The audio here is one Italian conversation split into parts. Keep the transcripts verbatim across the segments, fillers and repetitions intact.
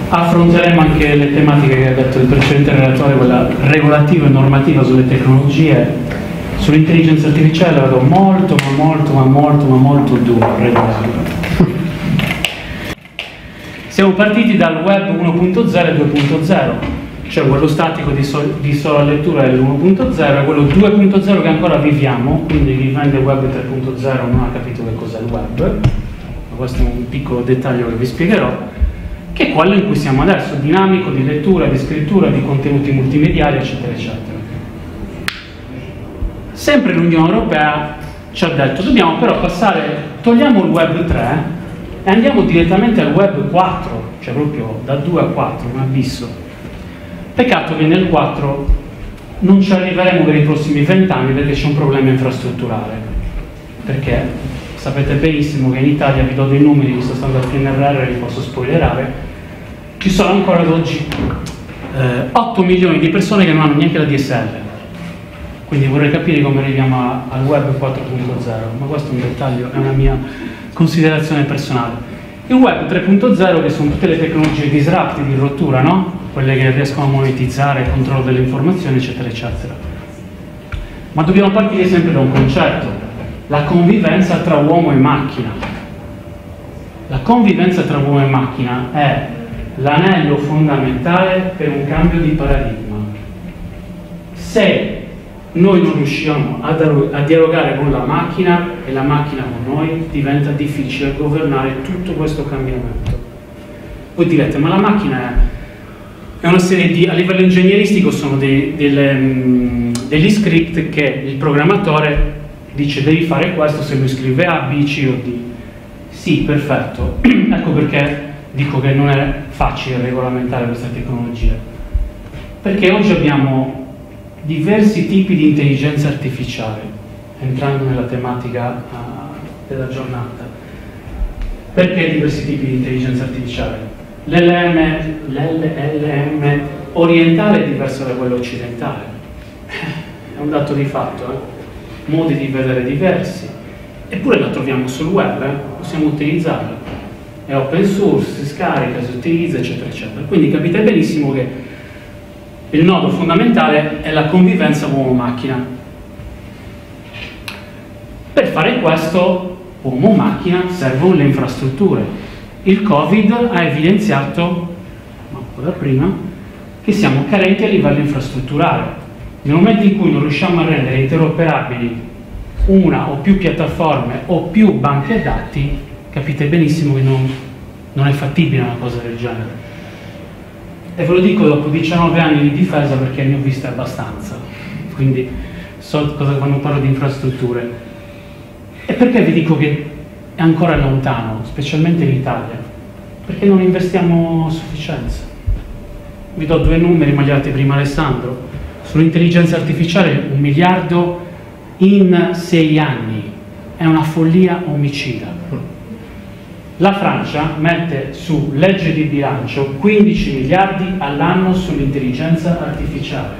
Affronteremo anche le tematiche che ha detto il precedente relatore, quella regolativa e normativa sulle tecnologie. Sull'intelligenza artificiale vado molto, ma molto, ma molto, ma molto duro, regolativa. Siamo partiti dal web uno punto zero e due punto zero, cioè quello statico di, so di sola lettura è l'uno punto zero e quello due punto zero che ancora viviamo, quindi chi vende web tre punto zero non ha capito che cos'è il web, ma questo è un piccolo dettaglio che vi spiegherò, che è quello in cui siamo adesso, dinamico di lettura, di scrittura, di contenuti multimediali, eccetera, eccetera. Sempre l'Unione Europea ci ha detto, dobbiamo però passare, togliamo il web tre e andiamo direttamente al web quattro, cioè proprio da due a quattro, un abisso. Peccato che nel quattro non ci arriveremo per i prossimi vent'anni perché c'è un problema infrastrutturale. Perché sapete benissimo che in Italia, vi do dei numeri, visto stando al P N R R, vi posso spoilerare, ci sono ancora ad oggi eh, otto milioni di persone che non hanno neanche la D S L. Quindi vorrei capire come arriviamo a, al web quattro punto zero, ma questo è un dettaglio, è una mia considerazione personale. Il web tre punto zero, che sono tutte le tecnologie disruptive, di rottura, no? Quelle che riescono a monetizzare il controllo delle informazioni, eccetera, eccetera. Ma dobbiamo partire sempre da un concetto, la convivenza tra uomo e macchina. La convivenza tra uomo e macchina è l'anello fondamentale per un cambio di paradigma. Se noi non riusciamo a, a dialogare con la macchina e la macchina con noi, diventa difficile governare tutto questo cambiamento. Voi direte, ma la macchina è, è una serie di, a livello ingegneristico sono dei, delle, um, degli script che il programmatore dice devi fare questo, se lui scrive A, B, C o D. Sì, perfetto. Ecco perché dico che non è facile regolamentare queste tecnologie. Perché oggi abbiamo diversi tipi di intelligenza artificiale, entrando nella tematica uh, della giornata. Perché diversi tipi di intelligenza artificiale? L'L L M orientale è diverso da quello occidentale. È un dato di fatto, eh? Modi di vedere diversi. Eppure la troviamo sul web, eh? Possiamo utilizzarla. È open source, si scarica, si utilizza, eccetera, eccetera. Quindi capite benissimo che il nodo fondamentale è la convivenza uomo-macchina. Per fare questo, uomo-macchina, servono le infrastrutture. Il Covid ha evidenziato, ma un po' da prima, che siamo carenti a livello infrastrutturale. Nel momento in cui non riusciamo a rendere interoperabili una o più piattaforme o più banche dati, capite benissimo che non, non è fattibile una cosa del genere. E ve lo dico dopo diciannove anni di difesa perché ne ho viste abbastanza, quindi so cosa quando parlo di infrastrutture. E perché vi dico che è ancora lontano, specialmente in Italia? Perché non investiamo a sufficienza. Vi do due numeri, ma li ha dati prima Alessandro. Sull'intelligenza artificiale un miliardo in sei anni, è una follia omicida. La Francia mette su legge di bilancio quindici miliardi all'anno sull'intelligenza artificiale.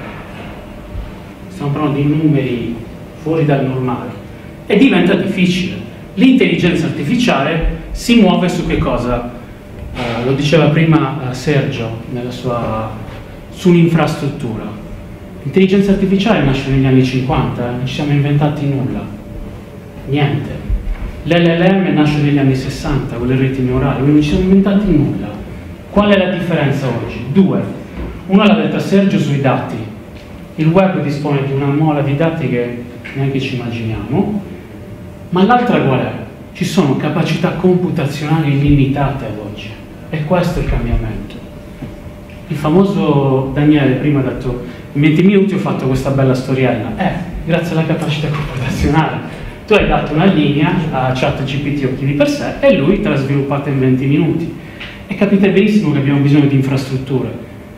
Stiamo parlando di numeri fuori dal normale. E diventa difficile. L'intelligenza artificiale si muove su che cosa? Uh, lo diceva prima uh, Sergio nella sua, sull'infrastruttura. L'intelligenza artificiale nasce negli anni cinquanta, eh? Non ci siamo inventati nulla. Niente. L'L L M nasce negli anni sessanta con le reti neurali, quindi non ci siamo inventati nulla. Qual è la differenza oggi? Due. Una l'ha detta Sergio sui dati. Il web dispone di una mole di dati che neanche ci immaginiamo, ma l'altra qual è? Ci sono capacità computazionali illimitate ad oggi. E questo è il cambiamento. Il famoso Daniele prima ha detto in venti minuti ho fatto questa bella storiella. Eh, grazie alla capacità computazionale. Tu hai dato una linea a ChatGPT o chi di per sé e lui te l'ha sviluppata in venti minuti. E capite benissimo che abbiamo bisogno di infrastrutture.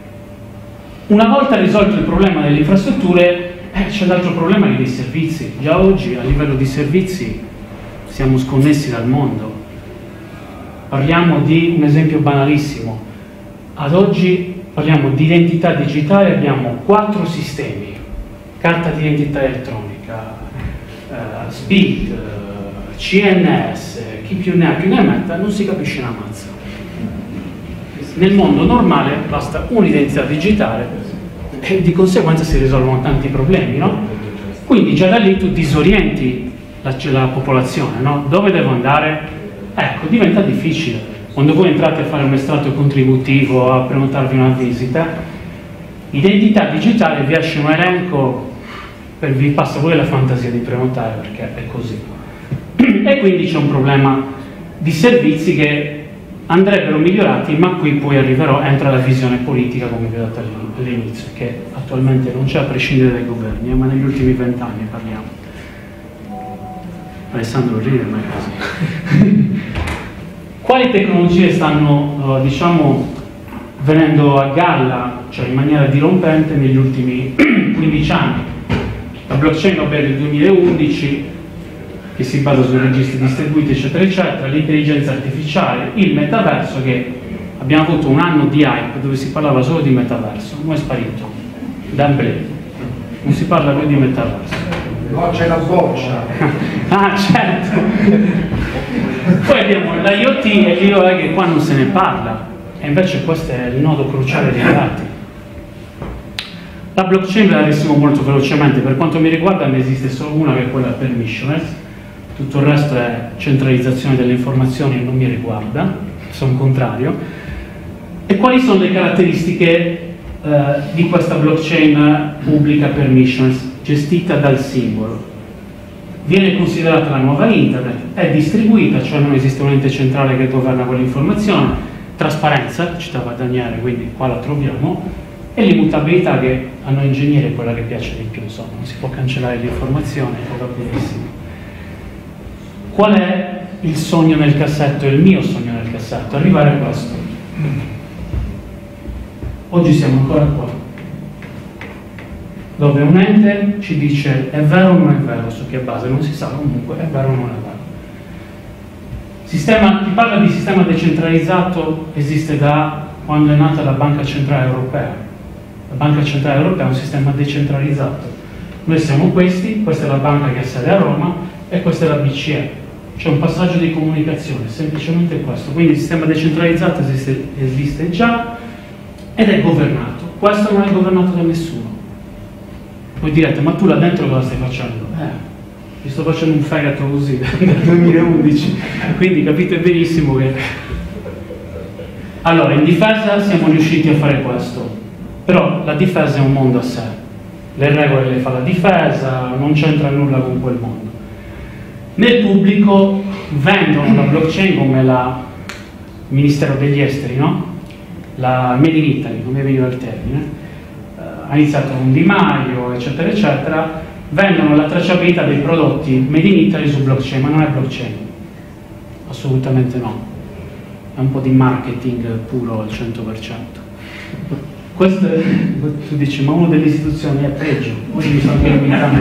Una volta risolto il problema delle infrastrutture, eh, c'è l'altro problema che dei servizi. Già oggi a livello di servizi siamo sconnessi dal mondo. Parliamo di un esempio banalissimo. Ad oggi parliamo di identità digitale, abbiamo quattro sistemi. Carta di identità elettronica, Uh, S P I C, uh, C N S, chi più ne ha più ne metta, non si capisce una mazza. Nel mondo normale basta un'identità digitale e di conseguenza si risolvono tanti problemi, no? Quindi già da lì tu disorienti la, la popolazione, no? Dove devo andare? Ecco, diventa difficile. Quando voi entrate a fare un estratto contributivo, a prenotarvi una visita, identità digitale vi esce un elenco, per, vi passa pure la fantasia di prenotare perché è così. E quindi c'è un problema di servizi che andrebbero migliorati, ma qui poi arriverò, entra la visione politica, come vi ho detto all'inizio, che attualmente non c'è a prescindere dai governi, eh, ma negli ultimi vent'anni parliamo. Alessandro ride, ma è così. Quali tecnologie stanno, eh, diciamo, venendo a galla, cioè in maniera dirompente, negli ultimi quindici anni? La blockchain, vabbè, del duemilaundici, che si basa su registri distribuiti, eccetera, eccetera, l'intelligenza artificiale, il metaverso, che abbiamo avuto un anno di hype dove si parlava solo di metaverso, non è sparito, d'amblè, non si parla più di metaverso. No, c'è la boccia. Ah, certo. Poi abbiamo l'IoT e l'I O E che qua non se ne parla, e invece questo è il nodo cruciale dei dati. La blockchain la riassumo molto velocemente, per quanto mi riguarda ne esiste solo una, che è quella permissionless. Tutto il resto è centralizzazione delle informazioni e non mi riguarda, sono contrario. E quali sono le caratteristiche eh, di questa blockchain pubblica permissionless, gestita dal singolo? Viene considerata la nuova internet, è distribuita, cioè non esiste un ente centrale che governa quell'informazione, trasparenza, citava Daniele, quindi qua la troviamo, e l'immutabilità, che a noi ingegneri è quella che piace di più, insomma, non si può cancellare l'informazione, va benissimo. Qual è il sogno nel cassetto, il mio sogno nel cassetto? Arrivare a questo. Oggi siamo ancora qua, dove un ente ci dice è vero o non è vero, su che base non si sa, comunque è vero o non è vero. Sistema, chi parla di sistema decentralizzato esiste da quando è nata la Banca Centrale Europea. La Banca Centrale Europea è un sistema decentralizzato. Noi siamo questi, questa è la banca che ha sede a Roma e questa è la B C E. C'è un passaggio di comunicazione, semplicemente questo. Quindi il sistema decentralizzato esiste, esiste già ed è governato. Questo non è governato da nessuno. Voi direte, ma tu là dentro cosa stai facendo? Eh, mi sto facendo un fegato così dal duemilaundici, quindi capite benissimo che... Allora, in difesa siamo riusciti a fare questo, però la difesa è un mondo a sé. Le regole le fa la difesa, non c'entra nulla con quel mondo. Nel pubblico vendono la blockchain come la Ministero degli Esteri, no? La Made in Italy, come veniva il termine. Uh, ha iniziato con Di Maio, eccetera, eccetera. Vendono la tracciabilità dei prodotti Made in Italy su blockchain, ma non è blockchain. Assolutamente no. È un po' di marketing puro al cento per cento. Questo è, tu dici, ma uno delle istituzioni è peggio, poi mi sto anche limitando.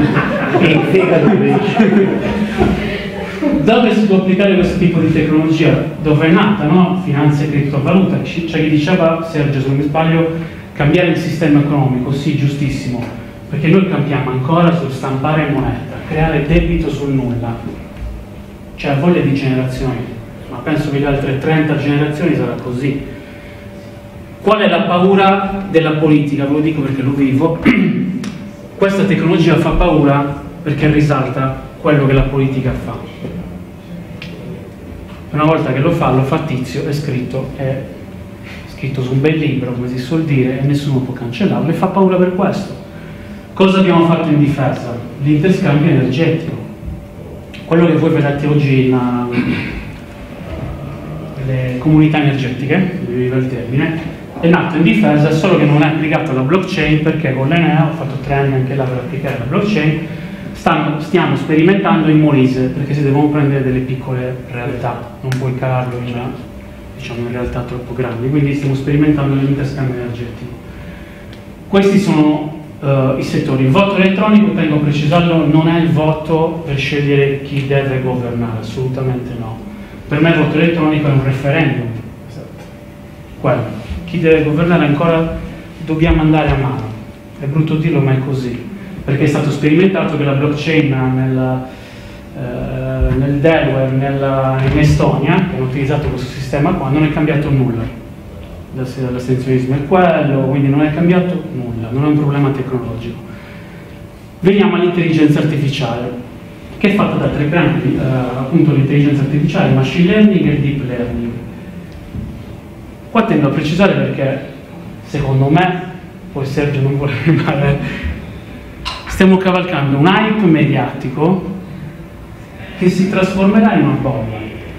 Dove si può applicare questo tipo di tecnologia? Dove è nata, no? Finanza e criptovaluta. C'è chi diceva, Sergio se non mi sbaglio, cambiare il sistema economico, sì, giustissimo, perché noi campiamo ancora sul stampare moneta, creare debito sul nulla. C'è voglia di generazioni, ma penso che le altre trenta generazioni sarà così. Qual è la paura della politica? Ve lo dico perché lo vivo. Questa tecnologia fa paura perché risalta quello che la politica fa. Una volta che lo fa, lo fa Tizio, è scritto, è scritto su un bel libro, come si suol dire, e nessuno può cancellarlo, e fa paura per questo. Cosa abbiamo fatto in difesa? L'interscambio energetico. Quello che voi vedete oggi in uh, le comunità energetiche, viva il termine, è nato in difesa, solo che non è applicato alla blockchain, perché con l'Enea, ho fatto tre anni anche là per applicare la blockchain, stanno, stiamo sperimentando in Molise, perché si devono prendere delle piccole realtà, non puoi calarlo in, diciamo, in realtà troppo grandi, quindi stiamo sperimentando l'interscambio energetico. Questi sono uh, i settori. Il voto elettronico, tengo a precisarlo, non è il voto per scegliere chi deve governare, assolutamente no. Per me il voto elettronico è un referendum. Quello. Chi deve governare ancora dobbiamo andare a mano. È brutto dirlo, ma è così. Perché è stato sperimentato che la blockchain nel, eh, nel Delaware, nella, in Estonia, che hanno utilizzato questo sistema qua, non è cambiato nulla. l'astensionismo è quello, quindi non è cambiato nulla, non è un problema tecnologico. Veniamo all'intelligenza artificiale, che è fatta da tre grandi, eh, appunto l'intelligenza artificiale, il machine learning e il deep learning. Qua tengo a precisare perché, secondo me, poi Sergio non vuole male, stiamo cavalcando un hype mediatico che si trasformerà in una bolla.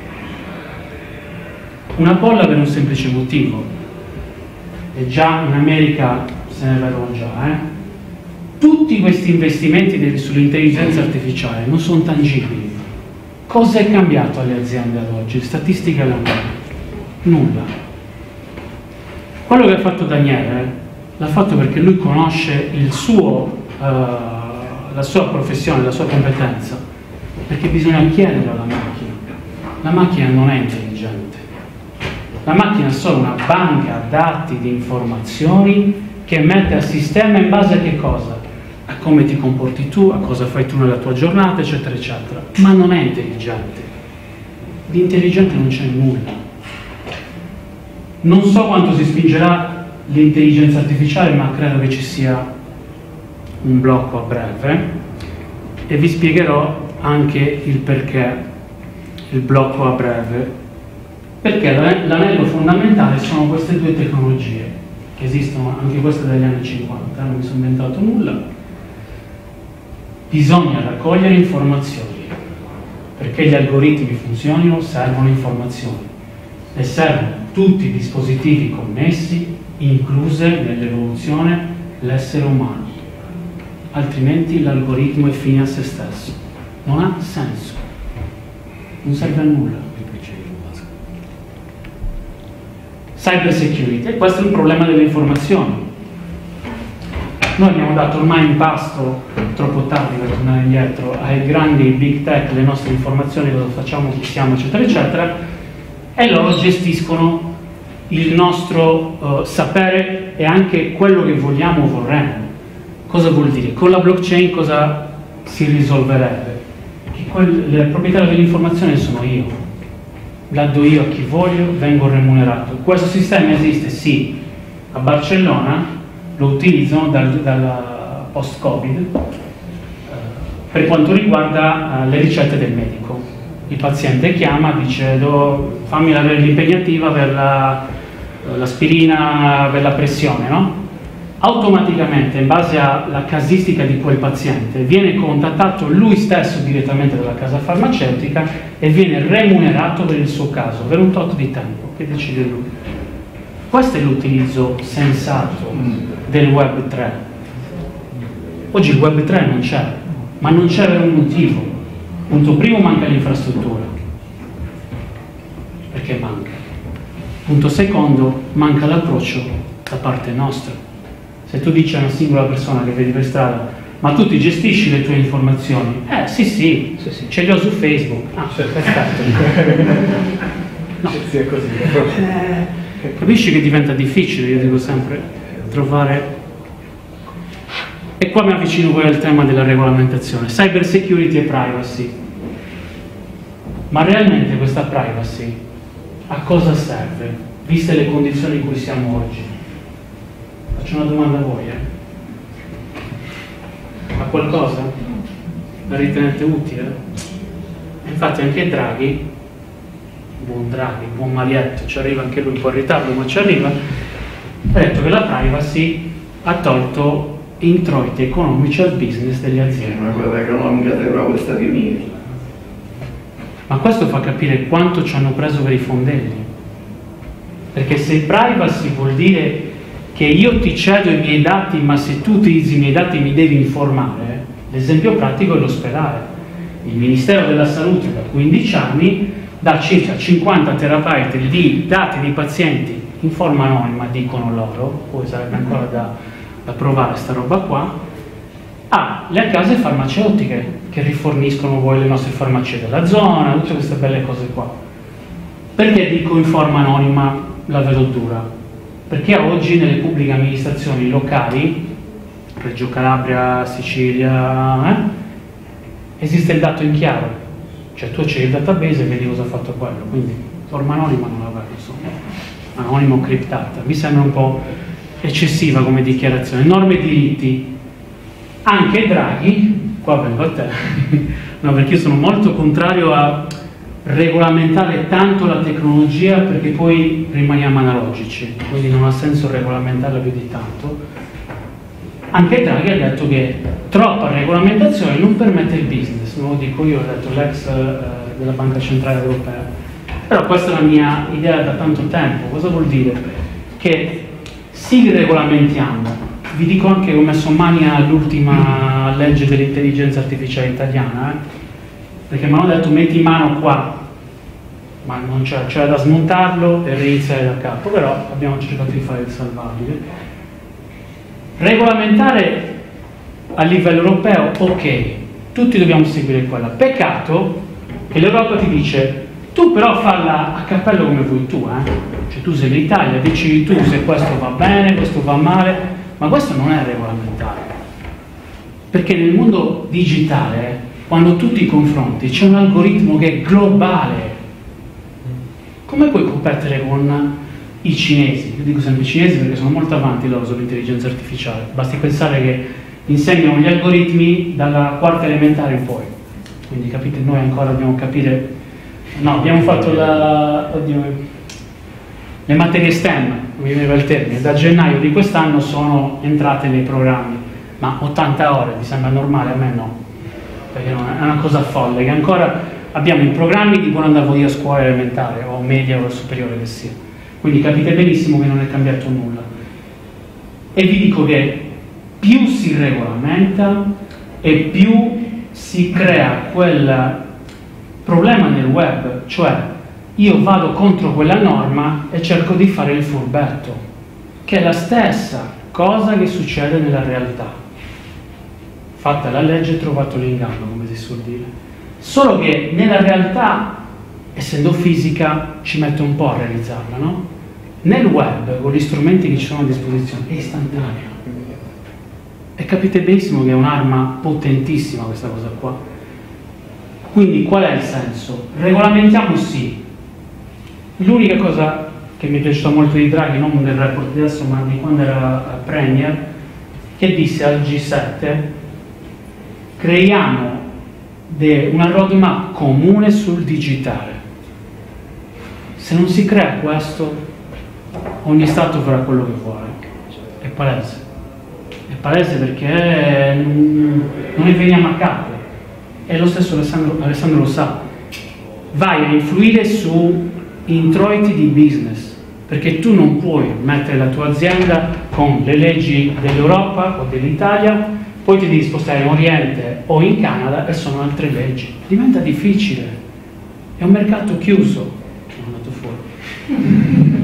Una bolla per un semplice motivo, e già in America se ne vedono già, eh? Tutti questi investimenti sull'intelligenza artificiale non sono tangibili. Cosa è cambiato alle aziende ad oggi? Statistiche alla mano. Nulla. Quello che ha fatto Daniele l'ha fatto perché lui conosce il suo, uh, la sua professione, la sua competenza, perché bisogna chiedere alla macchina. La macchina non è intelligente. La macchina è solo una banca dati di informazioni che mette a sistema in base a che cosa? A come ti comporti tu, a cosa fai tu nella tua giornata, eccetera, eccetera. Ma non è intelligente. Di intelligente non c'è nulla. Non so quanto si spingerà l'intelligenza artificiale, ma credo che ci sia un blocco a breve e vi spiegherò anche il perché il blocco a breve. Perché l'anello fondamentale sono queste due tecnologie, che esistono anche queste dagli anni cinquanta, non mi sono inventato nulla. Bisogna raccogliere informazioni, perché gli algoritmi funzionino servono informazioni, e servono tutti i dispositivi connessi, incluse nell'evoluzione l'essere umano. Altrimenti l'algoritmo è fine a se stesso. Non ha senso, non serve a nulla. Cyber security, e questo è il problema delle informazioni. Noi abbiamo dato ormai in pasto, troppo tardi per tornare indietro, ai grandi big tech le nostre informazioni, cosa facciamo, chi siamo, eccetera, eccetera, e loro gestiscono il nostro uh, sapere e anche quello che vogliamo o vorremmo. Cosa vuol dire? Con la blockchain cosa si risolverebbe? Che quel, le proprietà dell'informazione sono io. La do io a chi voglio, vengo remunerato. Questo sistema esiste, sì, a Barcellona, lo utilizzano dal, dal post-Covid eh, per quanto riguarda eh, le ricette del medico. Il paziente chiama, dice fammi l'impegnativa per la, l'aspirina per la pressione, no? Automaticamente, in base alla casistica di quel paziente, viene contattato lui stesso direttamente dalla casa farmaceutica e viene remunerato per il suo caso, per un tot di tempo, che decide lui. Questo è l'utilizzo sensato del web tre. Oggi il web tre non c'è, ma non c'è per un motivo. Punto primo, manca l'infrastruttura. Perché manca? Punto secondo, manca l'approccio da parte nostra. Se tu dici a una singola persona che vedi per strada, ma tu ti gestisci le tue informazioni? Eh, sì, sì, sì, sì. Ce li ho su Facebook. Ah, perfetto. No. Sì, è così. Eh, capisci che diventa difficile, io dico sempre, trovare... E qua mi avvicino poi al tema della regolamentazione. Cyber security e privacy. Ma realmente questa privacy a cosa serve, viste le condizioni in cui siamo oggi? Faccio una domanda a voi, eh? Ma qualcosa? La ritenete utile? Infatti anche Draghi, buon Draghi, buon Marietto, ci arriva anche lui un po' in ritardo, ma ci arriva, ha detto che la privacy ha tolto introiti economici al business delle aziende. È una cosa economica dei propri Stati Uniti. Ma questo fa capire quanto ci hanno preso per i fondelli. Perché se privacy vuol dire che io ti cedo i miei dati, ma se tu utilizzi i miei dati mi devi informare, l'esempio pratico è l'ospedale. Il Ministero della Salute da quindici anni dà circa cinquanta terabyte di dati di pazienti in forma anonima, dicono loro, poi sarebbe ancora da, da provare sta roba qua, alle case farmaceutiche che riforniscono poi le nostre farmacie della zona, tutte queste belle cose qua. Perché dico in forma anonima la vedo dura? Perché oggi nelle pubbliche amministrazioni locali, Reggio Calabria, Sicilia, eh, esiste il dato in chiaro, cioè tu c'è il database e vedi cosa ha fatto quello, quindi forma anonima non la vedo, insomma. anonima o criptata. Mi sembra un po' eccessiva come dichiarazione. Norme e diritti. Anche Draghi, qua vengo a te, no, perché io sono molto contrario a regolamentare tanto la tecnologia perché poi rimaniamo analogici, quindi non ha senso regolamentarla più di tanto. Anche Draghi ha detto che troppa regolamentazione non permette il business, non lo dico io, l'ha detto l'ex eh, della Banca Centrale Europea. Però questa è la mia idea da tanto tempo. Cosa vuol dire? Che sì, regolamentiamo. Vi dico anche che ho messo mani all'ultima legge dell'intelligenza artificiale italiana, eh? Perché mi hanno detto metti in mano qua, ma non c'era, c'era da smontarlo e reiniziare da capo, però abbiamo cercato di fare il salvabile. Regolamentare a livello europeo, ok, tutti dobbiamo seguire quella. Peccato che l'Europa ti dice tu però falla a cappello come vuoi tu, eh? Cioè tu sei l'Italia, decidi tu se questo va bene, questo va male, ma questo non è regolamentare. Perché nel mondo digitale, quando tu ti confronti, c'è un algoritmo che è globale. Come puoi competere con i cinesi? Io dico sempre i cinesi perché sono molto avanti loro sull'intelligenza artificiale. Basti pensare che insegnano gli algoritmi dalla quarta elementare in poi. Quindi capite, noi ancora dobbiamo capire. No, abbiamo fatto la, oddio, le materie STEM, mi veniva il termine, da gennaio di quest'anno sono entrate nei programmi, ma ottanta ore, vi sembra normale? A me no, perché no, è una cosa folle, che ancora abbiamo i programmi di quando andavo io a scuola elementare, o media o superiore che sia, quindi capite benissimo che non è cambiato nulla. E vi dico che più si regolamenta e più si crea quel problema nel web, cioè io vado contro quella norma e cerco di fare il furbetto, che è la stessa cosa che succede nella realtà. Fatta la legge, trovato l'inganno, come si suol dire. Solo che nella realtà, essendo fisica, ci mette un po' a realizzarla, no? Nel web, con gli strumenti che ci sono a disposizione, è istantanea. E capite benissimo che è un'arma potentissima questa cosa qua. Quindi qual è il senso? Regolamentiamo sì. L'unica cosa che mi è piaciuta molto di Draghi, non nel report di adesso, ma di quando era Premier, che disse al G sette: creiamo una roadmap comune sul digitale. Se non si crea questo, ogni Stato farà quello che vuole. È palese. È palese perché non ne veniamo a capo. E lo stesso Alessandro, Alessandro lo sa. Vai a influire su introiti di business, perché tu non puoi mettere la tua azienda con le leggi dell'Europa o dell'Italia, poi ti devi spostare in Oriente o in Canada e sono altre leggi. Diventa difficile. È un mercato chiuso. Sono andato fuori.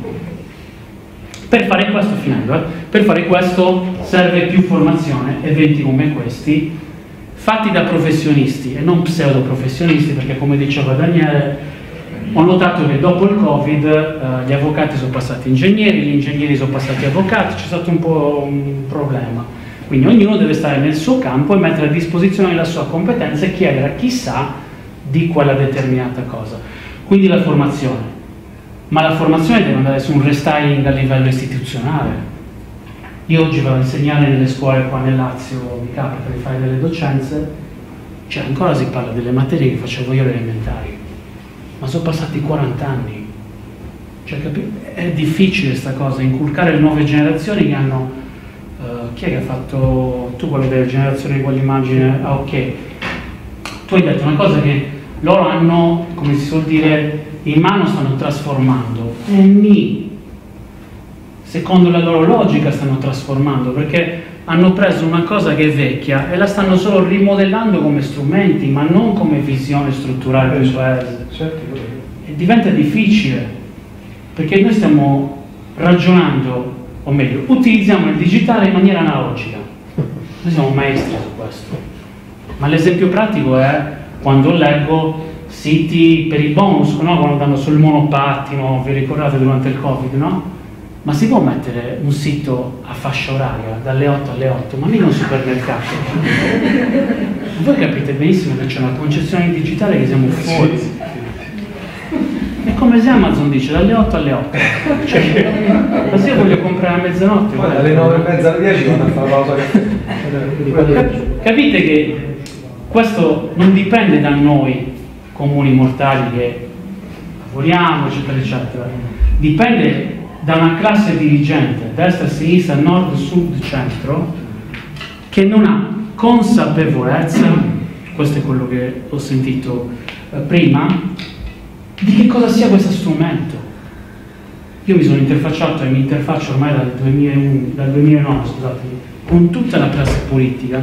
Per fare questo, finendo, eh, per fare questo serve più formazione, eventi come questi, fatti da professionisti e non pseudo professionisti, perché come diceva Daniele, ho notato che dopo il Covid eh, gli avvocati sono passati ingegneri, gli ingegneri sono passati avvocati, c'è stato un po' un problema. Quindi ognuno deve stare nel suo campo e mettere a disposizione la sua competenza e chiedere a chi sa di quella determinata cosa. Quindi la formazione. Ma la formazione deve andare su un restyling a livello istituzionale. Io oggi vado a insegnare nelle scuole qua nel Lazio, mi capita di fare delle docenze, cioè ancora si parla delle materie che facevo io alle elementari, ma sono passati quaranta anni. Cioè, è difficile questa cosa, inculcare le nuove generazioni che hanno... Uh, chi è che ha fatto... Tu quello delle generazioni con l'immagine... Ah, ok. Tu hai detto una cosa che loro hanno, come si suol dire, in mano, stanno trasformando. E mi... secondo la loro logica stanno trasformando, perché hanno preso una cosa che è vecchia e la stanno solo rimodellando come strumenti, ma non come visione strutturale per il paese. E diventa difficile, perché noi stiamo ragionando, o meglio, utilizziamo il digitale in maniera analogica. Noi siamo maestri su questo. Ma l'esempio pratico è quando leggo siti per i bonus, no? Quando danno sul monopattino, vi ricordate durante il Covid, no? Ma si può mettere un sito a fascia oraria dalle otto alle otto, ma mica un supermercato. Voi capite benissimo che c'è una concezione digitale che siamo fuori. E come se Amazon dice dalle otto alle otto. Cioè, ma se io voglio comprare a mezzanotte, poi dalle nove e mezza alle dieci vado a fare la pausa. Capite che questo non dipende da noi comuni mortali che lavoriamo, eccetera, eccetera. Dipende da una classe dirigente, destra, sinistra, nord, sud, centro, che non ha consapevolezza, questo è quello che ho sentito eh, prima, di che cosa sia questo strumento. Io mi sono interfacciato e mi interfaccio ormai dal, duemilauno, dal duemilanove, scusatemi, con tutta la classe politica.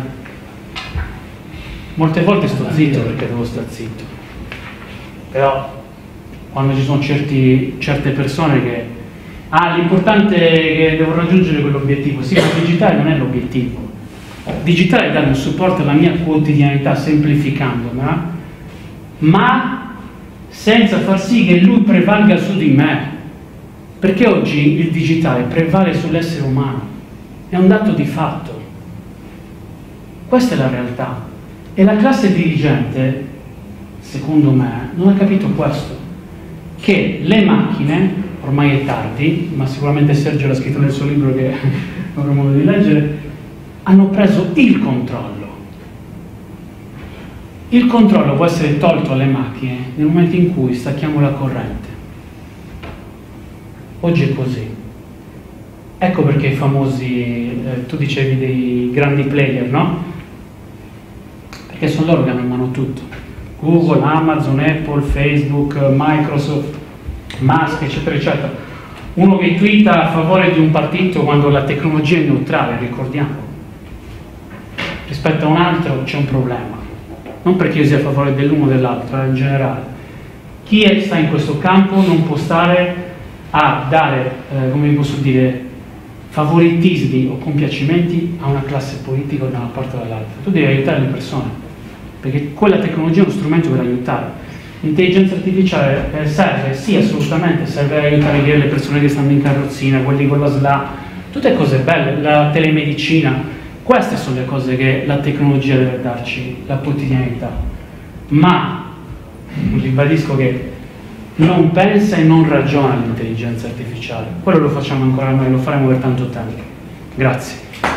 Molte volte sto zitto perché devo stare zitto, però quando ci sono certi, certe persone che ah, l'importante è che devo raggiungere quell'obiettivo, sì, ma il digitale non è l'obiettivo. Digitale è dare un supporto alla mia quotidianità semplificandomela, ma senza far sì che lui prevalga su di me, perché oggi il digitale prevale sull'essere umano, è un dato di fatto. Questa è la realtà e la classe dirigente, secondo me, non ha capito questo, che le macchine, ormai è tardi, ma sicuramente Sergio l'ha scritto nel suo libro che non avrò modo di leggere, hanno preso il controllo. Il controllo può essere tolto alle macchine nel momento in cui stacchiamo la corrente. Oggi è così. Ecco perché i famosi, eh, tu dicevi dei grandi player, no? Perché sono loro che hanno in mano tutto. Google, Amazon, Apple, Facebook, Microsoft, Musk, eccetera, eccetera. Uno che twitta a favore di un partito quando la tecnologia è neutrale, ricordiamo. Rispetto a un altro c'è un problema. Non perché io sia a favore dell'uno o dell'altro, ma in generale. Chi è, sta in questo campo non può stare a dare, eh, come vi posso dire, favoritismi o compiacimenti a una classe politica o da una parte o dall'altra. Tu devi aiutare le persone, perché quella tecnologia è uno strumento per aiutare. L'intelligenza artificiale eh, serve, sì, assolutamente, serve ad aiutare le persone che stanno in carrozzina, quelli con la S L A, tutte cose belle, la telemedicina. Queste sono le cose che la tecnologia deve darci, la quotidianità. Ma, ribadisco che non pensa e non ragiona l'intelligenza artificiale. Quello lo facciamo ancora noi, lo faremo per tanto tempo. Grazie.